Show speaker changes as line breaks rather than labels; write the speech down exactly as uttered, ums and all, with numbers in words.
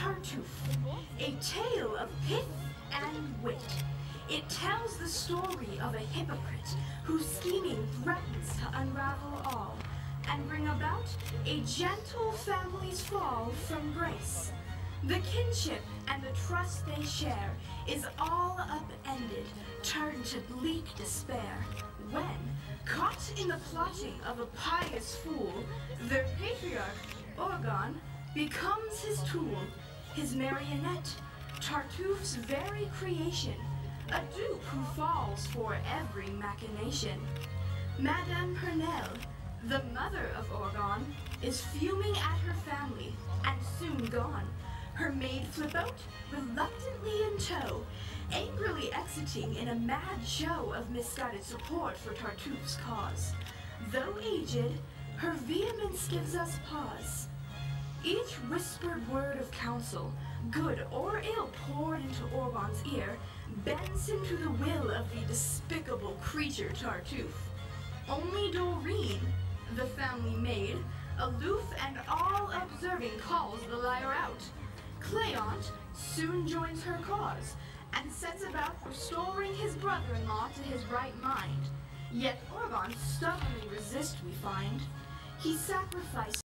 Tartuffe, a tale of pith and wit. It tells the story of a hypocrite whose scheming threatens to unravel all and bring about a gentle family's fall from grace. The kinship and the trust they share is all upended, turned to bleak despair, when, caught in the plotting of a pious fool, their patriarch, Orgon, becomes his tool, his marionette, Tartuffe's very creation, a dupe who falls for every machination. Madame Pernelle, the mother of Orgon, is fuming at her family, and soon gone, her maid Flibote reluctantly in tow, angrily exiting in a mad show of misguided support for Tartuffe's cause. Though aged, her vehemence gives us pause. Each whispered word of counsel, good or ill poured into Orgon's ear, bends him to the will of the despicable creature Tartuffe. Only Dorine, the family maid, aloof and all-observing, calls the liar out. Cleante soon joins her cause, and sets about restoring his brother-in-law to his right mind. Yet Orgon stubbornly resists, we find. He sacrificed